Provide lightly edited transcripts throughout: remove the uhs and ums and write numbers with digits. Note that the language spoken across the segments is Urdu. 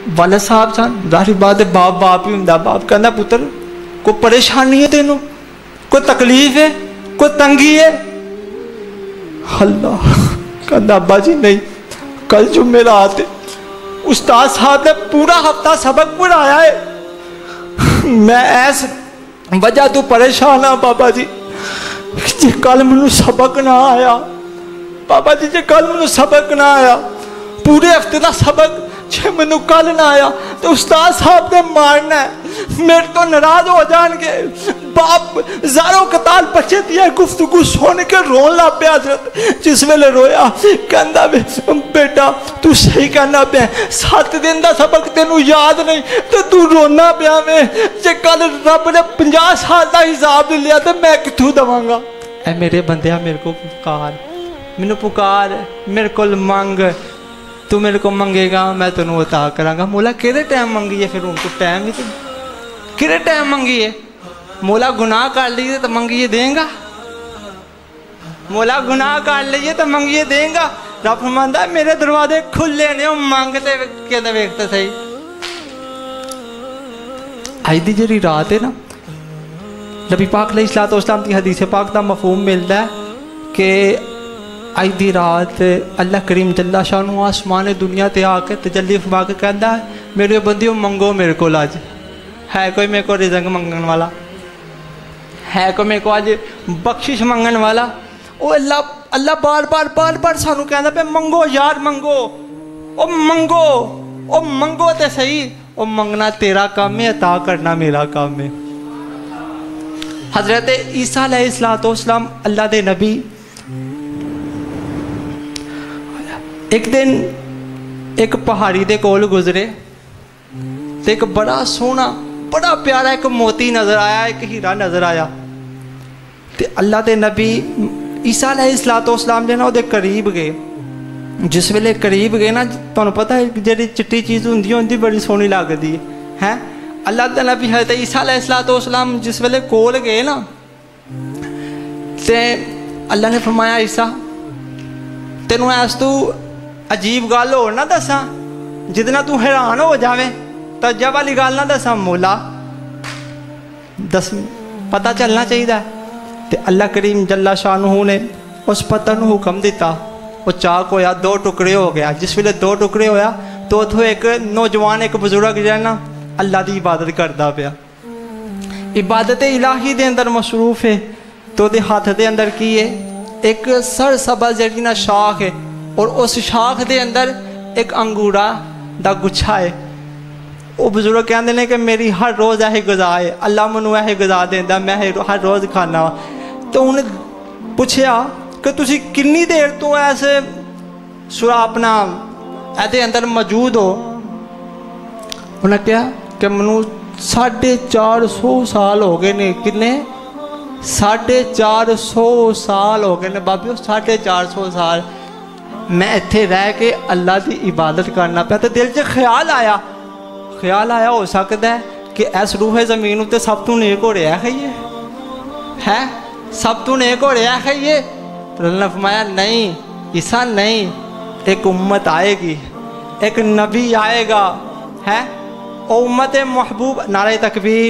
والد صاحب سن، ظاہر بات ہے باپ باپ ہی ہوں، باپ کہنا پتر کوئی پریشانی ہے تینوں، کوئی تکلیف ہے، کوئی تنگی ہے؟ اللہ کہنا ابا جی نہیں، کل جمعرات ہے، استاد صاحب نے پورا ہفتہ سبق پڑھایا ہے، میں ایس وجہ تو پریشان ہاں بابا جی، جی کل مجھے سبق نہ آیا، بابا جی جی کل مجھے سبق نہ آیا، پورے ہفتے کا سبق جی مجھے کل نہ آیا تو استاد صاحب نے مارنا ہے، میرے تو ناراض ہو جان گے، باپ زاروں قتال بچے دیا گفتگو سونے کے رون لا پہ حضرت، جس ویلے رویا کہندا بیٹا تو صحیح کہنا پہ 7 دن دا سبق تینوں یاد نہیں تو تو رونا پیا میں، جے کل رب نے 50 سال دا حساب لیا تو میں کتوں دواں گا؟ اے میرے بندیا میرے کو پکار، مینوں پکار، میرے کو مانگ، تو میرے کو منگے گا میں تینوں عطا کراں گا۔ مولا کہڑے ٹائم منگی ہے؟ پھر ان کو ٹائم ہی تو کہڑے ٹائم منگی ہے؟ مولا گناہ کر لیے تو منگیے دیں گا، مولا گناہ کر لیے تو منگیے دیں گا۔ رب فرماندا ہے میرے دروازے کھلے نے، مانگتے کہتے ویکھتے صحیح۔ آج دی جڑی رات ہے نا، نبی پاک علیہ الصلوۃ والسلام کی حدیث پاک دا مفہوم ملتا ہے کہ آج دی رات اللہ کریم جل شانہ آسمان دنیا تے آ کے تجلی فرما کے کہندا ہے میرے بندیوں منگو میرے کو آج، ہے کوئی میرے کو رزق منگن والا، ہے کوئی میرے کو آج بخشش منگن والا؟ او اللہ بار بار سانو کہندا پہ منگو یار منگو، او منگو، او منگو تے صحیح، او منگنا تیرا کام ہے، عطا کرنا میرا کام ہے۔ حضرت عیسیٰ علیہ السلام اللہ دے نبی ایک دن ایک پہاڑی دے کول گزرے تو ایک بڑا سونا بڑا پیارا ایک موتی نظر آیا، ایک ہیرا نظر آیا، تو اللہ دے نبی عیسیٰ علیہ السلام جو نا وہ قریب گئے، جس ویلے قریب گئے نا تمہیں پتہ ہے جی چٹی چیز ہوندی بڑی سونی لگتی ہے، اللہ دے نبی حضرت عیسیٰ علیہ السلام جس ویلے کول گئے نا تے اللہ نے فرمایا عیسیٰ تینوں ایس تو عجیب گل ہو نہ دساں جتنا تو حیران ہو جاویں، تعجب والی گل نہ دساں، مولا دس پتہ چلنا چاہیے۔ تے اللہ کریم جل شانہ نے اس پتر نو حکم دیتا، وہ چاک ہویا 2 ٹکڑے ہو گیا، جس ویلے 2 ٹکڑے ہویا تو اتھوں ایک نوجوان ایک بزرگ جو ہے نا اللہ دی عبادت کردا پیا، عبادت الہی دے اندر مصروف ہے، تو دے ہاتھ دے اندر کی ہے ایک سر سبز جڑی نا شاخ ہے، اور اس شاخ دے اندر ایک انگورا دا گچھا ہے۔ وہ بزرگ کہندے نے کہ میری ہر روز یہ غذا ہے، اللہ منو یہ غذا دیندا، میں ہر روز کھانا۔ تو انہیں پوچھیا کہ تسی کنی دیر تو ایسے سورا اپنا ایدے اندر موجود ہو؟ انہیں کہا کہ منو 450 سال ہو گئے نے۔ کنے؟ 450 سال ہو گئے نے بابیو، 450 سال میں اتھے رہ کے اللہ دی عبادت کرنا پیا۔ تو دل سے خیال آیا ہو سکتا ہے کہ اس روح زمین تے سب تو نیک ہو رہا ہے یہ ہے، سب تو نیک ہو رہا ہے یہ؟ تو اللہ نے فرمایا نہیں عیسیٰ نہیں، ایک امت آئے گی، ایک نبی آئے گا ہے، او امت محبوب، نعرہ تکبیر،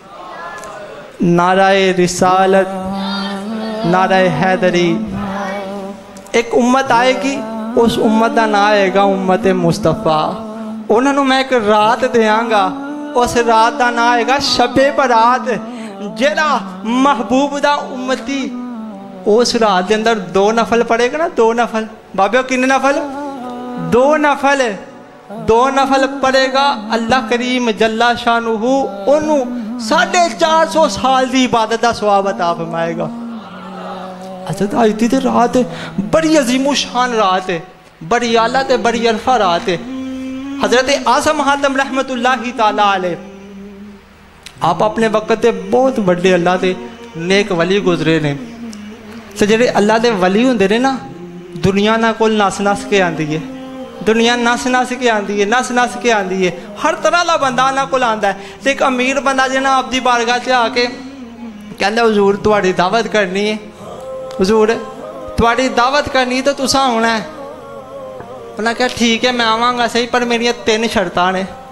نعرہ رسالت، نعرہ حیدری، ایک امت آئے گی، اس امت کا نام آئے گا امت مصطفیٰ۔ انہوں نے میں ایک رات دیاں گا، اس رات کا نام آئے گا شب برات، جیڑا محبوب دا امتی اس رات دے اندر 2 نفل پڑھے گا نا، 2 نفل بابیو کنے نفل؟ 2 نفل پڑھے گا، اللہ کریم جل شانہ انہوں 450 سال دی عبادت دا ثواب عطا فرمائے گا۔ حضرت آج دی رات بڑی عظیم و شان رات ہے، بڑی اعلیٰ تے بڑی عرفہ رات ہے۔ حضرت اعظم حاتم رحمت اللہ تعالیٰ علیہ آپ اپنے وقت تے بہت بڑے اللہ دے نیک ولی گزرے نے، تو جڑے اللہ دے ولی ہوندے نے نا دنیا نہ کول نس کے آندی ہے، دنیا نس کے آندی ہے، ہر طرح دا بندہ نہ کول آندا ہے۔ تے ایک امیر بندہ جے نا اپنی بارگاہ تے آ کے کہندا حضور تہاڈی دعوت کرنی ہے، حضور تہاڈی دعوت کرنی تو تساں ہونا ہے۔ انہاں کہا ٹھیک ہے میں آواں گا صحیح، پر میری 3 شرطاں نے۔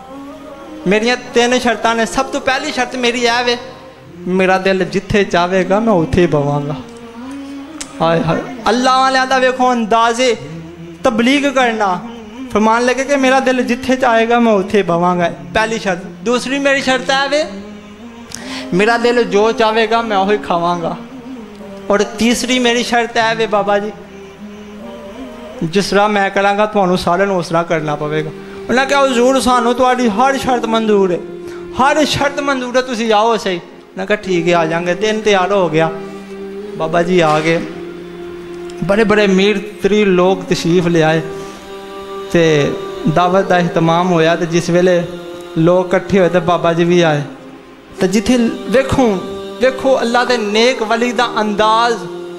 मेरियां 3 शर्तां ने। सब तो पहली शर्त मेरी है वे, मेरा दिल जिथे चाहेगा मैं उत्थे बवांगा। हाय हाय, अल्लाह वाले दा वेखो अंदाजे तबलीग करना। फरमान लगे कि मेरा दिल जिथे चाहेगा मैं उत्थे बवांगा, पहली शर्त। दूसरी मेरी शर्त है वे, मेरा दिल जो चाहेगा मैं वही खावांगा। और तीसरी मेरी शर्त है वे बाबा जी, जिस तरह मैं करांगा तुहानू सारे नूं उस तरह करना पवेगा। उन्हें कहा हुजूर सानू तुहाडी हर शर्त मंजूर है, हर शर्त मंजूर है, तुसीं आओ सही। उन्हें कहा ठीक है आ जाएंगे। दिन तैयार हो गया, बाबा जी आ गए, बड़े बड़े मीर तरीर लोग तशरीफ ले आए ते दावत का एहतमाम होया। तो जिस वेले लोग कट्ठे होए तो बाबा जी भी आए। तो जिथे वेखो वेखो अल्लाह के नेक वली का अंदाज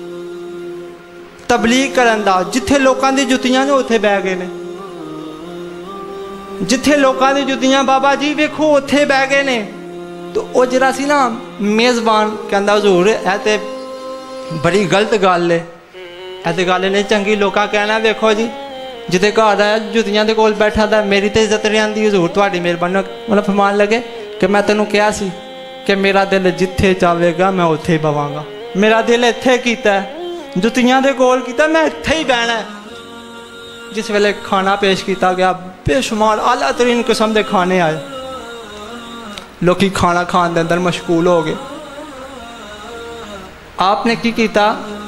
तबलीग करन दा, जिथे लोगों की जुत्तियां ने उत्थे बह गए ने, जिथे लोगों की जुत्तियां बाबा जी वेखो उत्थे बह गए ने। तो वो जरा सी ना मेज़बान कहंदा हुजूर ऐ ते बड़ी गलत गल है, ऐ ते गल नहीं चंगी। लोका कहना वेखो जी जिदे घर आया जुत्तियां दे कोल बैठा था, मेरी तो इज्जत नहीं आती। हुजूर तुहाडी मेहरबानी। मतलब फरमान लगे कि मैं तेनों कहा सी कि मेरा दिल जिथे चाहेगा मैं उत्थे बवांगा। मेरा दिल इत्थे कीता है, जुत्तियां दे कोल कीता, मैं इत्थे ही बहना है। जिस वेले खाना पेश किया गया, बेशुमार आला तरीन किस्म के खाने आए, लोग खाना खाने के अंदर मशगूल हो गए। आपने की किया,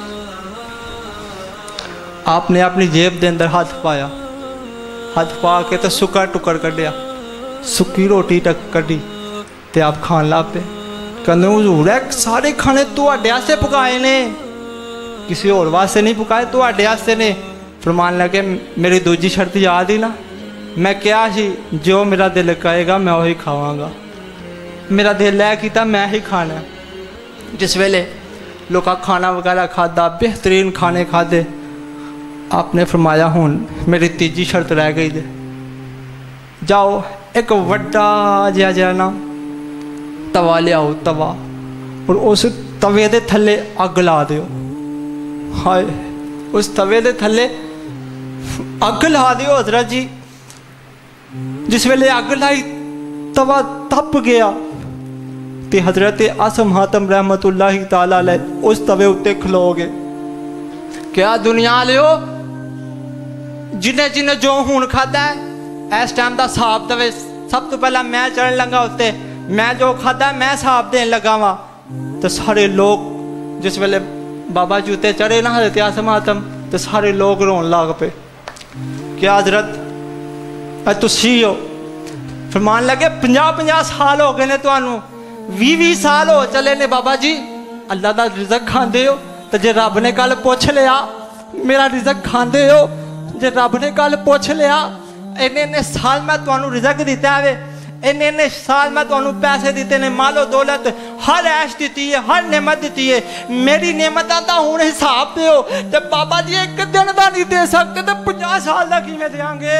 आपने अपनी जेब के अंदर हाथ पाया, हाथ पा के तो सुक्का टुकर कढ़िया, सुक्की रोटी तक कढ़ी ते आप खान लग पे। कहते हुजूर है सारे खाने तुहाडे वास्ते पकाए ने, किसी होर वास्ते नहीं पकाए, तुहाडे वास्ते ने। फरमान लगे मेरी दूजी शर्त याद ही ना, मैं क्या सी जो मेरा दिल कहेगा मैं वही खावांगा। मेरा दिल है कि मैं ही खाना। जिस वेले लोग खाना वगैरह खादा, बेहतरीन खाने खादे, आपने फरमाया हुण मेरी तीजी शर्त रह गई दे, जाओ एक वड्डा जिहा ना तवा लियाओ, तवा, और उस तवे दे थल्ले अग ला दिओ। हाय, उस तवे दे थल्ले अग ला दिओ हजरत जी। जिस वेले अग लाई तवा तप गया ते हजरत आसम हातम रहमतुल्लाहि ताला अलैह उस तवे उत्ते खलो गए। क्या दुनिया लियो जिन्हें जिन्हें जो हुण खादा है इस टाइम का हिसाब दवे। सब तो पहला मैं चढ़न लगा उत्ते, मैं जो खादा मैं हिसाब देन लगा वा। तो सारे लोग जिस वेले बाबा जी उत्ते चढ़े ना हजरत आसम हातम, तो सारे लोग रोन लग पे। क्या हजरत तुसी हो? फरमान लगे 50-50 साल हो गए ने तुहानू, 20-20 साल हो चले ने बाबा जी अल्लाह दा रिज़क खांदे हो। तो जे रब ने कल पूछ लिया मेरा रिज़क खांदे हो, जे रब ने कल पूछ लिया इन्ने साल मैं तुहानू रिज़क दिता है, इन्ने साल मैं तुहानू पैसे दिते ने, मालो दौलत हर ऐश दी है, हर नेमत दी है, मेरी नेमतां दा हुण हिसाब दो। ते बाबा जी एक दिन का नहीं दे सकते तो 50 साल का किवें देंगे?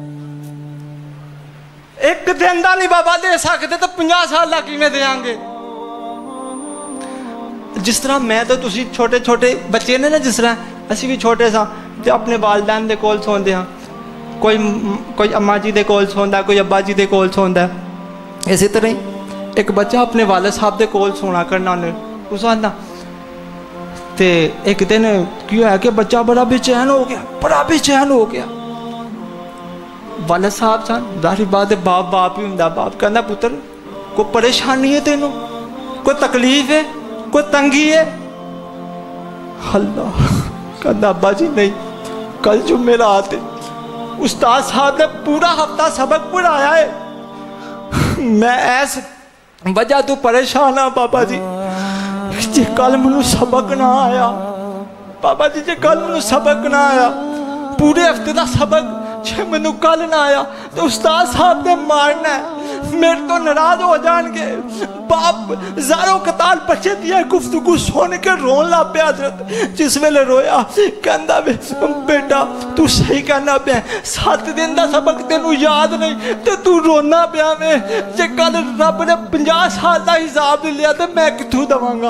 एक दिन का नहीं बाबा दे सकते तो 50 साल का किवें देंगे? जिस तरह मैं तो तुसी छोटे छोटे बच्चे ने ना, जिस तरह असी भी छोटे सा ते अपने वालदैन दे कोल सोंदे हाँ, कोई अम्मा जी दे कोल सोंदा, कोई अब्बा जी दे कोल सोंदा। इसी तरह ही एक बच्चा अपने वालिद साहब दे कोल सोना करना उस आंदा। ते एक दिन की होया कि बच्चा बड़ा बेचैन हो गया, बड़ा बेचैन हो गया। वालिद साहब सन जाहिर बात है, बाप बाप ही हुंदा। बाप कहंदा पुत्र कोई परेशानी है तेनों, कोई तकलीफ है, कोई तंगी है? अल्लाह कहंदा अब्बा जी नहीं, कल जुमेरात है, उस्ताद साहब ने पूरा हफ्ता सबक पढ़ाया है, मैं ऐस वजह तो परेशान हाँ बाबा जी। जे कल मैनू सबक ना आया बाबा जी, जे कल मैनू सबक ना आया, पूरे हफ्ते का सबक जे मैनू कल ना आया तो उस्ताद साहब ने मारना है, मेरे तो नाराज हो जाएंगे। बाप ज़ारों कतार बच्चे दिया गुफ्तगू सुन के रोन ला पे। हजरत जिस वेले रोया कहंदा बेटा तू सही कहना पे, 7 दिन का सबक तेनू याद नहीं तो तू रोना पिया में। जे कल रब ने 50 साल का हिसाब लिया तो मैं कित्थों दवांगा?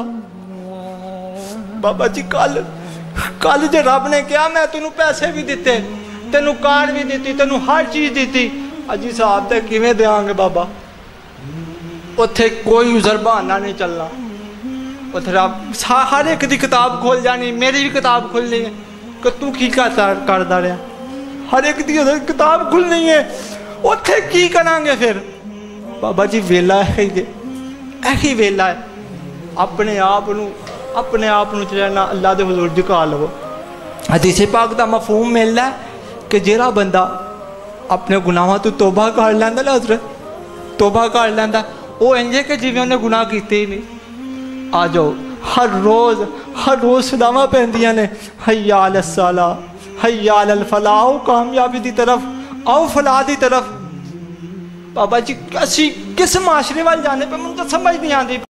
बाबा जी कल जे रब ने कहा मैं तेनू पैसे भी दिते, तेनू कार भी दी, तेनू हर चीज़ दी, अज हिसाब तो किवें देंगे बाबा? اتھے کوئی عذر بہانا نہیں چلنا. اتھے رب ہر ایک دی کتاب کھول جانی, میری بھی کتاب کھلنی ہے کہ تو کی کردا رہا, ہر ایک دی کتاب کھلنی ہے. اتھے کی کریں گے پھر؟ بابا جی ویلا ہے ایہی ویلا ہے. اپنے آپ نو چلنا اللہ دے حضور جھکا لو. حدیث پاک دا مفہوم ملدا ہے کہ جیڑا بندہ اپنے گناہاں تو توبہ کر لیندا نا حضرت, توبہ کر لیندا, وہ انجے کہ جویں انہیں گناہ کیتے ہی نہیں. آ جاؤ ہر روز صداواں پیندیاں نے, حی علی الصلاۃ, حی علی الفلاح, آؤ کامیابی دی طرف, آؤ فلاح دی طرف. بابا جی اسی کس معاشرے وال جانے پہ مجھے سمجھ نہیں آتی.